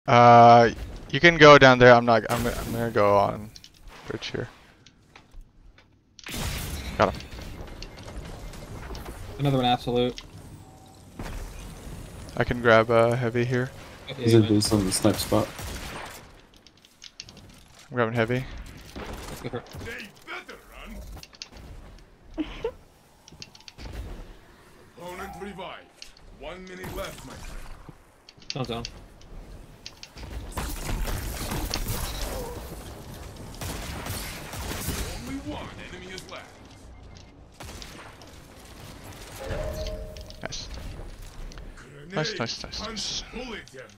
You can go down there. I'm gonna go on bridge here. Got him. Another one absolute. I can grab heavy here. Okay, He's in base on the snipe spot. I'm grabbing heavy. let's go for it. They better run. Opponent revived. 1 minute left, my friend. Don't zone. Only one enemy is left. Nice. Grenade. Nice, nice, nice, Punch nice. bullet them.